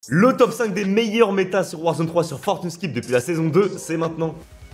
Le top 5 des meilleurs métas sur Warzone 3 sur Fortune Skip depuis la saison 2, c'est maintenant.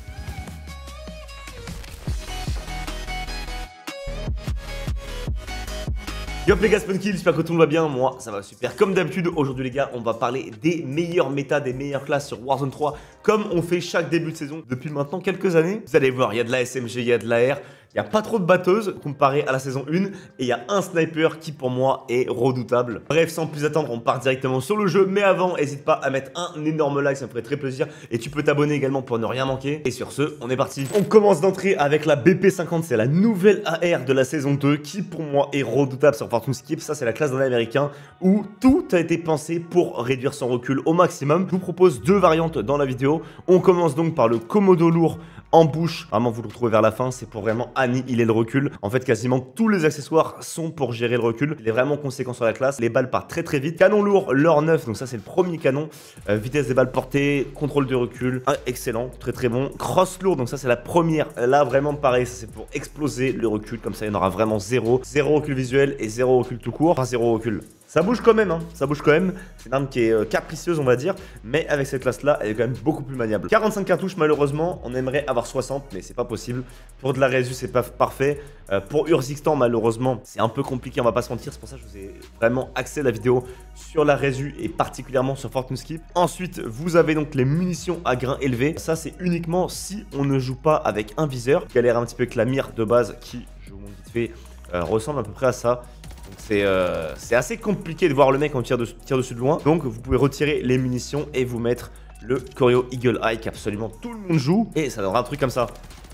Yop les gars, Spunky, j'espère que tout le monde va bien, moi ça va super. Comme d'habitude, aujourd'hui les gars, on va parler des meilleurs méta, des meilleures classes sur Warzone 3, comme on fait chaque début de saison depuis maintenant quelques années. Vous allez voir, il y a de la SMG, il y a de l'AR, il n'y a pas trop de batteuses comparé à la saison 1, et il y a un sniper qui pour moi est redoutable. Bref, sans plus attendre, on part directement sur le jeu, mais avant, n'hésite pas à mettre un énorme like, ça me ferait très plaisir, et tu peux t'abonner également pour ne rien manquer. Et sur ce, on est parti. On commence d'entrée avec la BP50, c'est la nouvelle AR de la saison 2, qui pour moi est redoutable sur Fortune Skip. Ça c'est la classe d'un américain où tout a été pensé pour réduire son recul au maximum. Je vous propose deux variantes dans la vidéo. On commence donc par le Komodo lourd en bouche, vraiment vous le retrouvez vers la fin, c'est pour vraiment annihiler le recul. En fait quasiment tous les accessoires sont pour gérer le recul. Il est vraiment conséquent sur la classe, les balles partent très très vite. Canon lourd, l'or 9, donc ça c'est le premier canon. Vitesse des balles portées, contrôle de recul, excellent, très très bon. Cross lourd, donc ça c'est la première, là vraiment pareil, ça c'est pour exploser le recul, comme ça il y en aura vraiment zéro. Zéro recul visuel et zéro recul tout court, enfin zéro recul. Ça bouge quand même, hein. Ça bouge quand même. C'est une arme qui est capricieuse, on va dire. Mais avec cette classe-là, elle est quand même beaucoup plus maniable. 45 cartouches, malheureusement, on aimerait avoir 60, mais c'est pas possible. Pour de la résu, c'est pas parfait. Pour Urzixstan, malheureusement, c'est un peu compliqué, on va pas se mentir. C'est pour ça que je vous ai vraiment axé la vidéo sur la résu et particulièrement sur Fortune Skip. Ensuite, vous avez donc les munitions à grain élevé. Ça, c'est uniquement si on ne joue pas avec un viseur, qui a l'air un petit peu avec la mire de base, qui, je vous montre vite fait, ressemble à peu près à ça. C'est assez compliqué de voir le mec en tire dessus de loin. Donc vous pouvez retirer les munitions et vous mettre le Choreo Eagle Eye qu'absolument tout le monde joue. Et ça donnera un truc comme ça.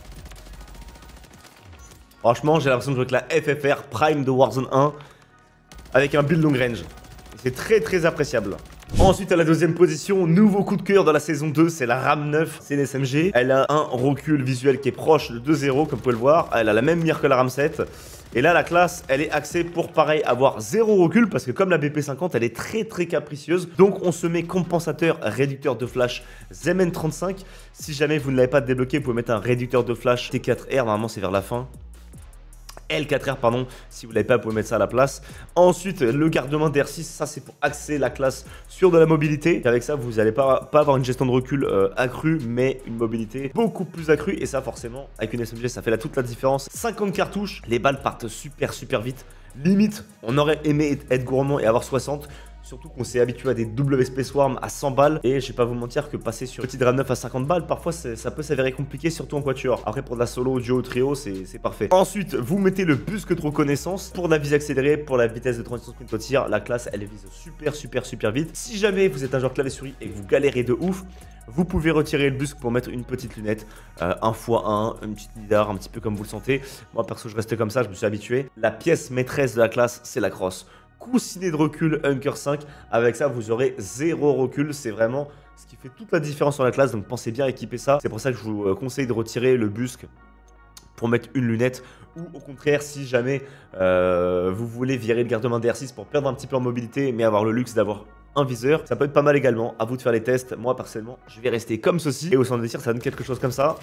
Franchement, j'ai l'impression de jouer avec la FFR Prime de Warzone 1 avec un build long range. C'est très très appréciable. Ensuite à la deuxième position, nouveau coup de cœur de la saison 2, c'est la RAM 9, c'est une SMG. Elle a un recul visuel qui est proche de 2-0 comme vous pouvez le voir. Elle a la même mire que la RAM 7. Et là la classe, elle est axée pour pareil avoir zéro recul parce que comme la BP50, elle est très très capricieuse. Donc on se met compensateur, réducteur de flash ZMN35. Si jamais vous ne l'avez pas débloqué, vous pouvez mettre un réducteur de flash T4R, normalement c'est vers la fin. L4R pardon, si vous ne l'avez pas, vous pouvez mettre ça à la place. Ensuite, le garde-main d'R6, ça c'est pour axer la classe sur de la mobilité. Et avec ça, vous n'allez pas avoir une gestion de recul accrue, mais une mobilité beaucoup plus accrue. Et ça, forcément, avec une SMG, ça fait toute la différence. 50 cartouches, les balles partent super vite. Limite, on aurait aimé être gourmand et avoir 60. Surtout qu'on s'est habitué à des WSP Swarm à 100 balles. Et je vais pas vous mentir que passer sur petit Ram 9 à 50 balles, parfois ça peut s'avérer compliqué, surtout en quatuor. Après pour de la solo, duo, trio, c'est parfait. Ensuite, vous mettez le busque de reconnaissance pour la visée accélérée, pour la vitesse de transition sprint au tir. La classe, elle vise super vite. Si jamais vous êtes un joueur clavier souris et que vous galérez de ouf, vous pouvez retirer le busque pour mettre une petite lunette, 1x1, une petite lidar, un petit peu comme vous le sentez. Moi perso, je restais comme ça, je me suis habitué. La pièce maîtresse de la classe, c'est la crosse. Coussinet de recul Hunker 5, avec ça vous aurez zéro recul, c'est vraiment ce qui fait toute la différence sur la classe, donc pensez bien à équiper ça. C'est pour ça que je vous conseille de retirer le busque pour mettre une lunette, ou au contraire si jamais vous voulez virer le garde-main d'R6 pour perdre un petit peu en mobilité mais avoir le luxe d'avoir un viseur, ça peut être pas mal également. À vous de faire les tests. Moi personnellement je vais rester comme ceci, et au centre de tir ça donne quelque chose comme ça.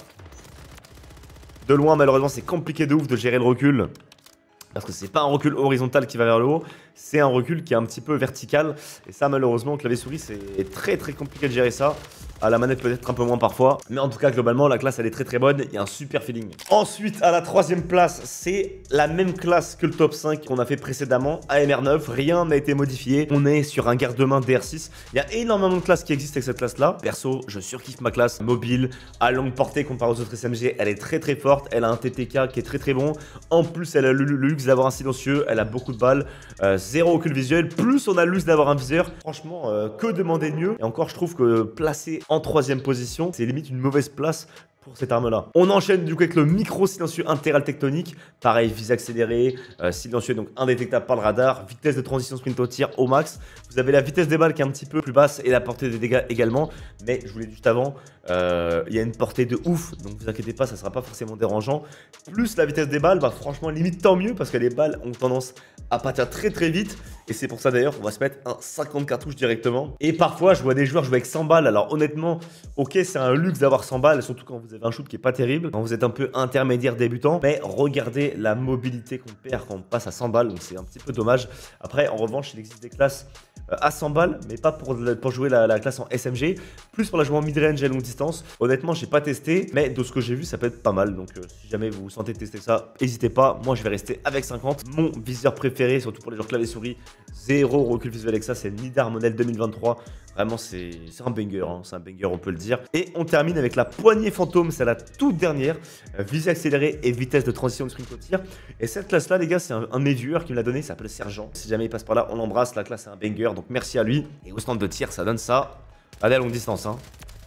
De loin malheureusement c'est compliqué de ouf de gérer le recul, parce que c'est pas un recul horizontal qui va vers le haut, c'est un recul qui est un petit peu vertical. Et ça malheureusement au clavier souris c'est très compliqué de gérer ça. À la manette peut-être un peu moins parfois, mais en tout cas globalement la classe elle est très bonne, il y a un super feeling. Ensuite à la troisième place, c'est la même classe que le top 5 qu'on a fait précédemment, AMR9, rien n'a été modifié. On est sur un garde-main DR6, il y a énormément de classes qui existent avec cette classe là. Perso je surkiffe ma classe, mobile, à longue portée comparé aux autres SMG, elle est très forte, elle a un TTK qui est très bon. En plus elle a le luxe d'avoir un silencieux, elle a beaucoup de balles, zéro recul visuel, plus on a le luxe d'avoir un viseur. Franchement que demander de mieux. Et encore je trouve que placer en troisième position, c'est limite une mauvaise place pour cette arme là. On enchaîne du coup avec le micro silencieux intéral tectonique. Pareil, visée accélérée, silencieux donc indétectable par le radar, vitesse de transition sprint au tir au max. Vous avez la vitesse des balles qui est un petit peu plus basse et la portée des dégâts également. Mais je vous l'ai dit juste avant, il y a une portée de ouf, donc vous inquiétez pas, ça sera pas forcément dérangeant. Plus la vitesse des balles, bah franchement limite tant mieux, parce que les balles ont tendance à partir très vite. Et c'est pour ça d'ailleurs qu'on va se mettre un 50 cartouches directement. Et parfois je vois des joueurs jouer avec 100 balles. Alors honnêtement, ok c'est un luxe d'avoir 100 balles, surtout quand vous avez un shoot qui est pas terrible, quand vous êtes un peu intermédiaire débutant. Mais regardez la mobilité qu'on perd quand on passe à 100 balles, donc c'est un petit peu dommage. Après en revanche il existe des classes à 100 balles, mais pas pour jouer la classe en SMG, plus pour la jouer en mid-range et longue distance. Honnêtement, j'ai pas testé, mais de ce que j'ai vu, ça peut être pas mal. Donc si jamais vous vous sentez tester ça, n'hésitez pas. Moi, je vais rester avec 50. Mon viseur préféré, surtout pour les joueurs clavier-souris, zéro recul visuel avec ça, c'est le Nidar modèle 2023. Vraiment, c'est un banger, hein. C'est un banger, on peut le dire. Et on termine avec la poignée fantôme, c'est la toute dernière. Visée accélérée et vitesse de transition de sprint au tir. Et cette classe-là, les gars, c'est un de mes viewers qui me l'a donné, ça s'appelle Sergent. Si jamais il passe par là, on l'embrasse. La classe, c'est un banger, donc merci à lui. Et au stand de tir, ça donne ça. Allez, à longue distance, hein.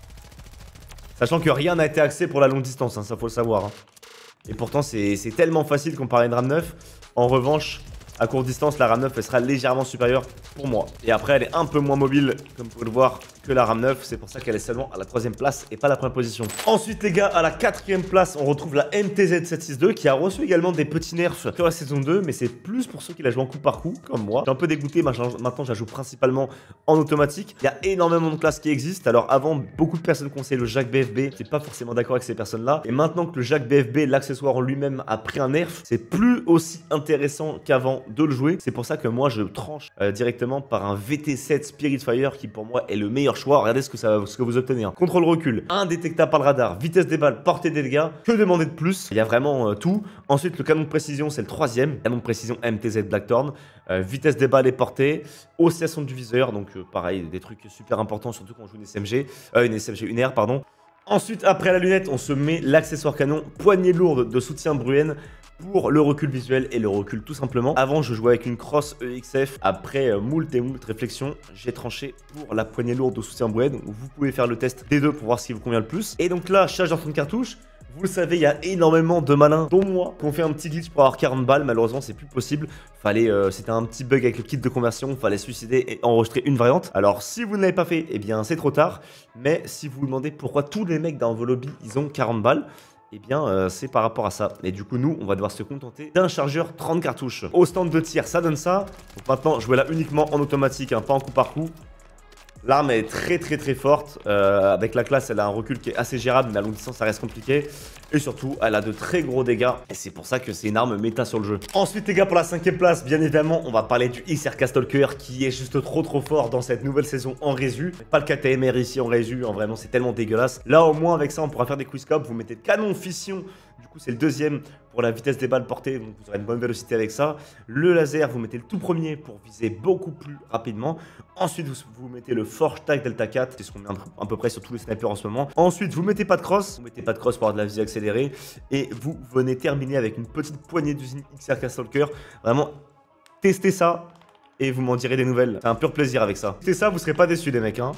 Sachant que rien n'a été axé pour la longue distance, hein, ça faut le savoir, hein. Et pourtant, c'est tellement facile comparé à une RAM 9. En revanche, à courte distance, la RAM 9 elle sera légèrement supérieure pour moi. Et après, elle est un peu moins mobile, comme vous pouvez le voir, que la RAM 9. C'est pour ça qu'elle est seulement à la 3ème place et pas la première position. Ensuite, les gars, à la 4ème place, on retrouve la MTZ 762 qui a reçu également des petits nerfs sur la saison 2, mais c'est plus pour ceux qui la jouent en coup par coup, comme moi. J'ai un peu dégoûté, maintenant je la joue principalement en automatique. Il y a énormément de classes qui existent. Alors avant, beaucoup de personnes conseillent le Jack BFB. C'est pas forcément d'accord avec ces personnes-là. Et maintenant que le Jack BFB, l'accessoire en lui-même, a pris un nerf, c'est plus aussi intéressant qu'avant de le jouer. C'est pour ça que moi je tranche directement par un VT7 Spiritfire qui pour moi est le meilleur choix. Regardez ce que vous obtenez, hein. Contrôle recul, indétectable par le radar, vitesse des balles, portée des dégâts. Que demander de plus? Il y a vraiment tout. Ensuite, le canon de précision, c'est le 3ème. Canon de précision MTZ Blackthorn. Vitesse des balles et portée. Oscillation du viseur. Donc pareil, des trucs super importants, surtout quand on joue une SMG. Une R, pardon. Ensuite, après la lunette, on se met l'accessoire canon, poignée lourde de soutien Bruen pour le recul visuel et le recul tout simplement. Avant, je jouais avec une cross EXF. Après moult et moult réflexions, j'ai tranché pour la poignée lourde de soutien Bruen. Vous pouvez faire le test des deux pour voir ce qui vous convient le plus. Et donc là, chargeur de cartouche. Vous le savez, il y a énormément de malins, dont moi, qui ont fait un petit glitch pour avoir 40 balles. Malheureusement, c'est plus possible. C'était un petit bug avec le kit de conversion. Fallait se suicider et enregistrer une variante. Alors, si vous ne l'avez pas fait, eh bien, c'est trop tard. Mais si vous vous demandez pourquoi tous les mecs dans vos lobbies, ils ont 40 balles, eh bien, c'est par rapport à ça. Et du coup, nous, on va devoir se contenter d'un chargeur 30 cartouches. Au stand de tir, ça donne ça. Donc maintenant, jouez-la uniquement en automatique, hein, pas en coup par coup. L'arme est très forte, avec la classe elle a un recul qui est assez gérable mais à longue distance ça reste compliqué. Et surtout elle a de très gros dégâts et c'est pour ça que c'est une arme méta sur le jeu. Ensuite les gars, pour la 5ème place, bien évidemment on va parler du XRK Stalker qui est juste trop fort dans cette nouvelle saison en résu. Pas le KTMR ici en résu, hein, vraiment c'est tellement dégueulasse. Là au moins avec ça on pourra faire des quickscopes, vous mettez le canon fission. Du coup, c'est le 2ème pour la vitesse des balles portées, donc vous aurez une bonne vélocité avec ça. Le laser, vous mettez le tout premier pour viser beaucoup plus rapidement. Ensuite, vous mettez le Forge Tag Delta 4, c'est ce qu'on met à peu près sur tous les snipers en ce moment. Ensuite, vous mettez pas de cross, pour avoir de la visée accélérée. Et vous venez terminer avec une petite poignée d'usine XRK Stalker. Vraiment, testez ça et vous m'en direz des nouvelles. C'est un pur plaisir avec ça. Testez ça, vous serez pas déçus, les mecs, hein.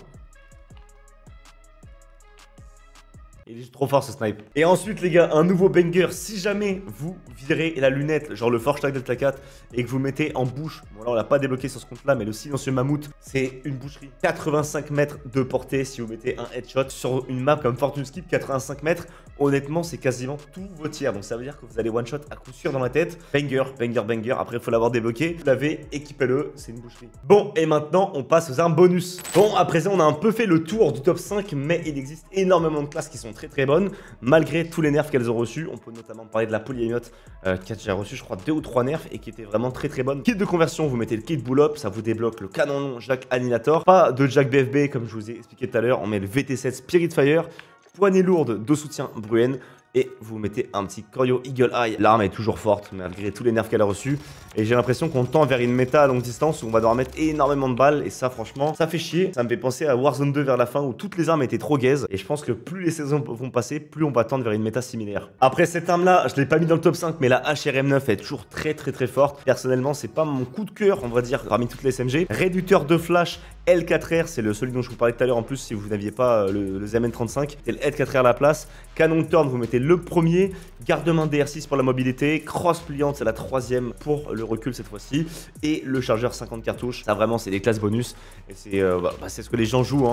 Il est trop fort ce snipe. Et ensuite les gars, un nouveau banger. Si jamais vous virez la lunette, genre le Forge Tag Delta 4, et que vous mettez en bouche, bon là on l'a pas débloqué sur ce compte là, mais le silencieux mammouth, c'est une boucherie. 85 mètres de portée si vous mettez un headshot sur une map comme Fortune Skip. 85 mètres, honnêtement c'est quasiment tous vos tirs. Donc ça veut dire que vous allez one shot à coup sûr dans la tête. Banger. Après il faut l'avoir débloqué. Vous l'avez, équipez-le, c'est une boucherie. Bon, et maintenant on passe aux armes bonus. Bon, à présent on a un peu fait le tour du top 5, mais il existe énormément de classes qui sont très bonnes, malgré tous les nerfs qu'elles ont reçus. On peut notamment parler de la polyamiote qui a déjà reçu je crois 2 ou 3 nerfs et qui était vraiment très bonne. Kit de conversion, vous mettez le kit bull up, ça vous débloque le canon long Jack Annihilator. Pas de Jack BFB comme je vous ai expliqué tout à l'heure, on met le VT7 Spiritfire, poignée lourde de soutien Bruen. Et vous mettez un petit Koryo Eagle Eye. L'arme est toujours forte malgré tous les nerfs qu'elle a reçus. Et j'ai l'impression qu'on tend vers une méta à longue distance où on va devoir mettre énormément de balles. Et ça franchement, ça fait chier. Ça me fait penser à Warzone 2 vers la fin où toutes les armes étaient trop gaze. Et je pense que plus les saisons vont passer, plus on va tendre vers une méta similaire. Après cette arme là, je l'ai pas mis dans le top 5, mais la HRM9 est toujours très forte. Personnellement, c'est pas mon coup de cœur, on va dire, parmi toutes les SMG. Réducteur de flash L4R, c'est celui dont je vous parlais tout à l'heure en plus si vous n'aviez pas le ZMN35. C'est le L4R à la place. Canon de turn, vous mettez le premier. Garde-main DR6 pour la mobilité. Cross pliante, c'est la 3ème pour le recul cette fois-ci. Et le chargeur 50 cartouches. Ça vraiment, c'est des classes bonus. Et c'est ce que les gens jouent, hein.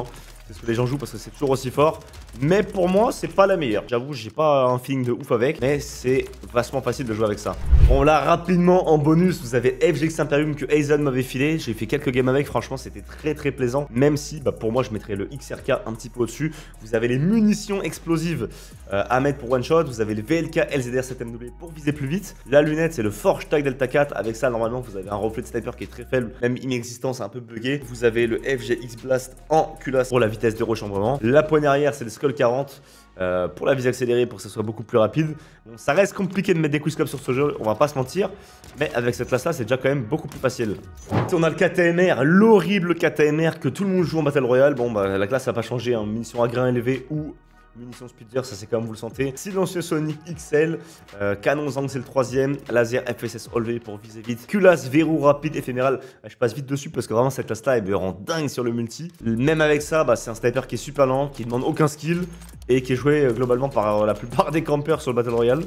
c'est ce que les gens jouent parce que c'est toujours aussi fort. Mais pour moi, c'est pas la meilleure. J'avoue, j'ai pas un feeling de ouf avec, mais c'est vachement facile de jouer avec ça. Bon, là, rapidement, en bonus, vous avez FGX Imperium que Aizen m'avait filé. J'ai fait quelques games avec, franchement, c'était très plaisant. Même si, bah, pour moi, je mettrais le XRK un petit peu au-dessus. Vous avez les munitions explosives à mettre pour one shot. Vous avez les VLK LZR 7MW pour viser plus vite. La lunette, c'est le Forge Tag Delta 4. Avec ça, normalement, vous avez un reflet de sniper qui est très faible, même inexistant, c'est un peu bugué. Vous avez le FGX Blast en culasse pour la vitesse de rechambrement. La poignée arrière, c'est le Skull 40 pour la visée accélérée, pour que ce soit beaucoup plus rapide. Bon, ça reste compliqué de mettre des quickscopes sur ce jeu, on va pas se mentir, mais avec cette classe là, c'est déjà quand même beaucoup plus facile. On a le KTMR, l'horrible KTMR que tout le monde joue en Battle Royale. Bon, bah la classe n'a pas changé, hein. Munitions à grain élevé ou munitions speeder, ça c'est comme vous le sentez. Silencieux Sonic XL, canon Zang c'est le 3ème, laser FSS Olvé pour viser vite, culasse verrou rapide éphéméral. Je passe vite dessus parce que vraiment cette classe là elle me rend dingue sur le multi. Même avec ça, bah, c'est un sniper qui est super lent, qui demande aucun skill et qui est joué globalement par la plupart des campeurs sur le Battle Royale.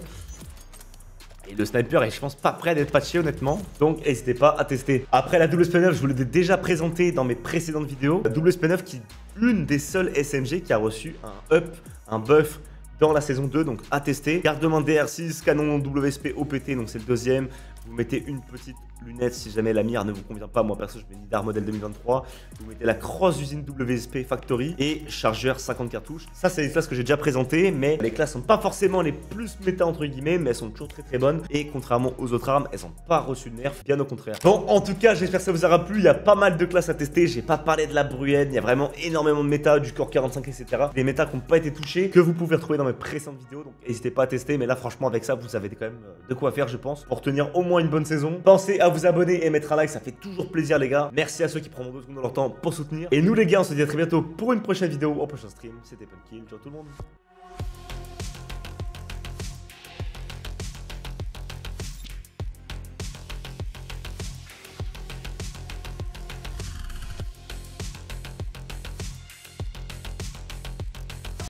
Et le sniper est, je pense, pas prêt d'être patché honnêtement, donc n'hésitez pas à tester. Après la double SP9, je vous l'ai déjà présenté dans mes précédentes vidéos. La double SP9 qui est une des seules SMG qui a reçu un up, un buff dans la saison 2, donc à tester. Garde-main DR6, canon WSP OPT, donc c'est le deuxième. Vous mettez une petite lunette si jamais la mire ne vous convient pas. Moi perso je mets Nidar modèle 2023. Vous mettez la cross usine WSP Factory et chargeur 50 cartouches. Ça c'est les classes que j'ai déjà présentées, mais les classes sont pas forcément les plus méta entre guillemets, mais elles sont toujours très bonnes. Et contrairement aux autres armes, elles n'ont pas reçu de nerf, bien au contraire. Bon, en tout cas j'espère que ça vous aura plu. Il y a pas mal de classes à tester. J'ai pas parlé de la Bruyenne, il y a vraiment énormément de méta, du Core 45 etc. Des méta qui n'ont pas été touchés, que vous pouvez retrouver dans mes précédentes vidéos. Donc n'hésitez pas à tester, mais là franchement avec ça vous avez quand même de quoi faire je pense, pour tenir au moins une bonne saison. Pensez à vous abonner et mettre un like, ça fait toujours plaisir les gars. Merci à ceux qui prennent 2 secondes de leur temps pour soutenir. Et nous les gars, on se dit à très bientôt pour une prochaine vidéo, au prochain stream. C'était Punkill, ciao tout le monde.